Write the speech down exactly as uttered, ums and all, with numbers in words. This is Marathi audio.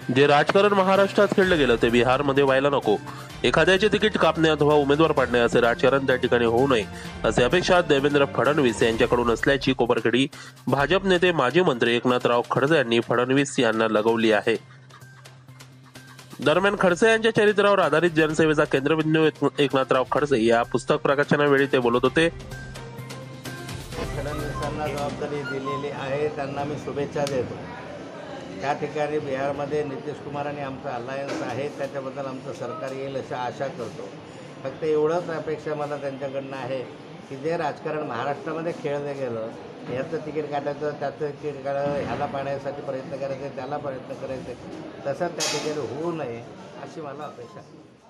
जे राजकारण महाराष्ट्रात खेळलं गेलं ते बिहारमध्ये व्हायला नको। एखाद्याचे तिकीट कापणे अथवा उमेदवार पाडणे असे राजकारण त्या ठिकाणी होऊ नये असे अपेक्षा देवेंद्र फडणवीस यांच्याकडून असल्याची कोपरखडी भाजप नेते माजी मंत्री एकनाथराव खडसे यांनी फडणवीस यांना लगवली आहे। दरम्यान खडसे यांच्या चरित्रावर आधारित जनसेवेचा केंद्रबिंदू एकनाथराव खडसे या पुस्तक प्रकाशनावेळी ते बोलत होते। फडणवीसांना जबाबदारी दिलेली आहे, त्यांना मी शुभेच्छा देतो। त्या ठिकाणी बिहारमध्ये नितीश कुमार आणि आमचं अलायन्स आहे, त्याच्याबद्दल आमचं सरकार येईल अशी आशा करतो। फक्त एवढंच अपेक्षा मला त्यांच्याकडनं आहे की जे राजकारण महाराष्ट्रामध्ये खेळलं गेलं, याचं तिकीट काढायचं, त्याचं तिकीट काढायचं, ह्याला पाडण्यासाठी प्रयत्न करायचे, त्याला प्रयत्न करायचे, तसं त्या ठिकाणी होऊ नये अशी मला अपेक्षा आहे।